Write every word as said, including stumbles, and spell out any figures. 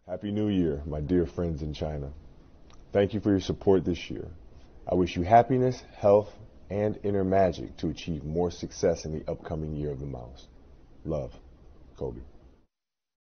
Happy New Year, my dear friends in China. Thank you for your support this year. I wish you happiness, health, and inner magic to achieve more success in the upcoming year of the mouse. Love, Kobe.